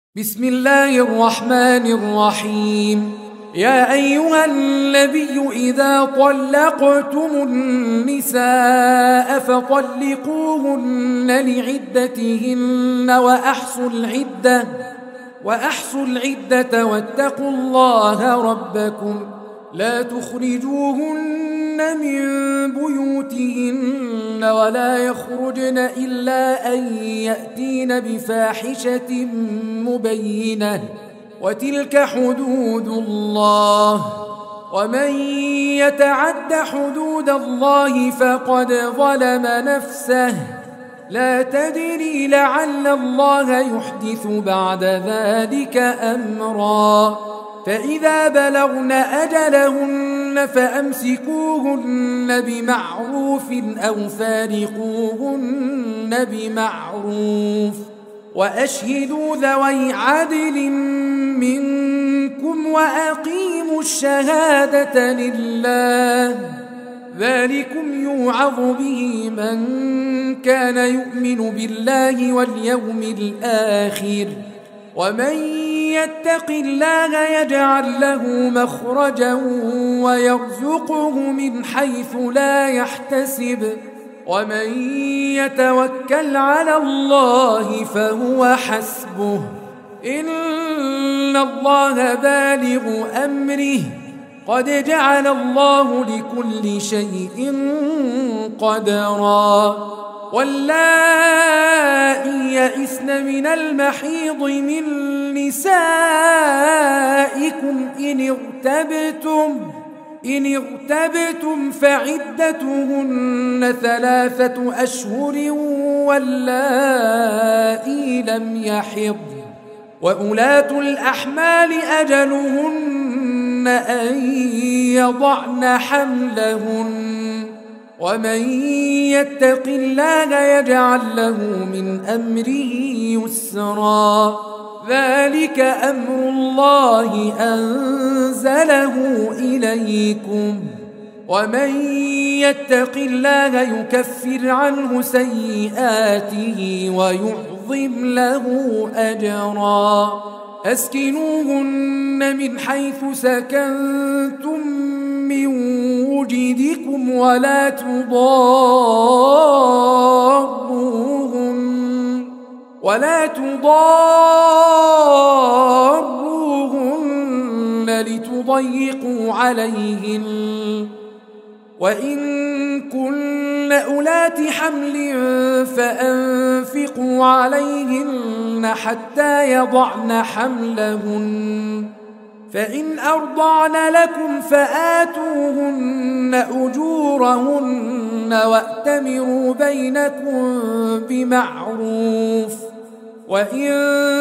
بسم الله الرحمن الرحيم. يا أيها النبي إذا طلقتم النساء فطلقوهن لعدتهن وأحصوا العدة واتقوا الله ربكم لا تخرجوهن من بيوتهن ولا يخرجن إلا أن يأتين بفاحشة مبينة وتلك حدود الله ومن يتعد حدود الله فقد ظلم نفسه لا تدري لعل الله يحدث بعد ذلك أمرا فإذا بلغن أجلهن فأمسكوهن بمعروف أو فارقوهن بمعروف وأشهدوا ذوي عدل منكم وأقيموا الشهادة لله ذلكم يوعظ به من كان يؤمن بالله واليوم الآخر ومن يتق الله يجعل له مخرجا ويرزقه من حيث لا يحتسب ومن يتوكل على الله فهو حسبه إن الله بالغ أمره قد جعل الله لكل شيء قدرا واللائي يئسن من المحيض من نسائكم إن ارتبتم فعدتهن 3 أشهر واللائي لم يحض وأولاة الأحمال أجلهن أن يضعن حملهن ومن يتق الله يجعل له من أمره يسرا ذلك أمر الله أنزله إليكم ومن يتق الله يكفر عنه سيئاته ويعظم له أجرا أسكنوهن من حيث سكنتم من وجدكم ولا تضاروهن لتضيقوا عليهن وإن كن أولات حمل فأنفقوا عليهن حتى يضعن حملهن فإن أرضعن لكم فآتوهن أجورهن وأتمروا بينكم بمعروف وإن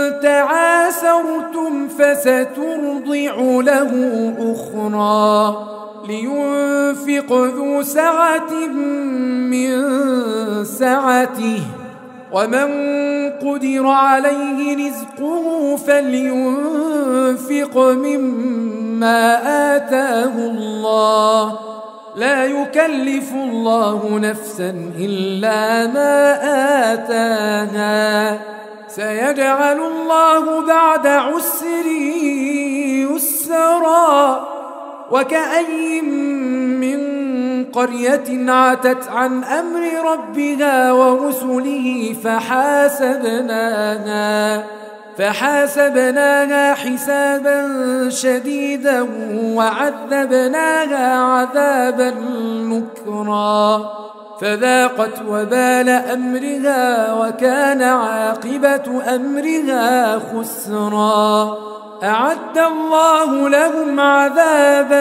تعاسرتم فسترضع له أخرى لينفق ذو سعة من سعته ومن قدر عليه رزقه فلينفق مما آتاه الله لا يكلف الله نفسا إلا ما آتاها سيجعل الله بعد عسر يسرا وكأي من قرية عتت عن أمر ربها ورسله فحاسبناها حسابا شديدا وعذبناها عذابا نكرا فذاقت وبال أمرها وكان عاقبة أمرها خسرا أعد الله لهم عذابا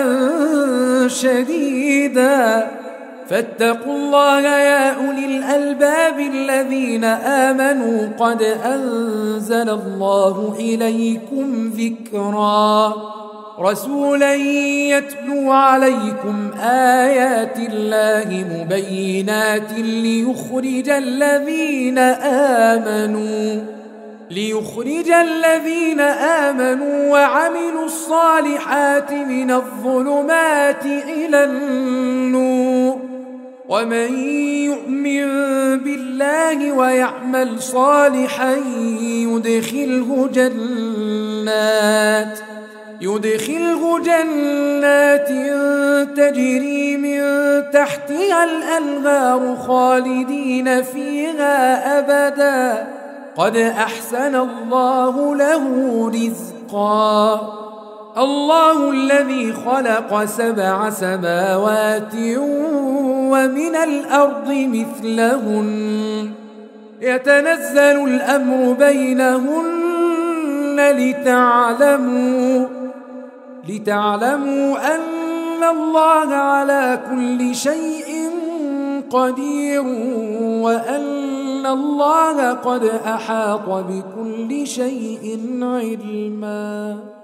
شديدا فاتقوا الله يا أولي الألباب الذين آمنوا قد أنزل الله إليكم ذكرا رسولا يتلو عليكم آيات الله مبينات ليخرج الذين آمنوا وعملوا الصالحات من الظلمات إلى النور ومن يؤمن بالله ويعمل صالحا يدخله جنات تجري من تحتها الأنهار خالدين فيها أبدا قد أحسن الله له رزقا. الله الذي خلق 7 سماوات ومن الأرض مثلهن يتنزل الأمر بينهن لتعلموا أن الله على كل شيء قدير وأن الله قد أحاط بكل شيء علما.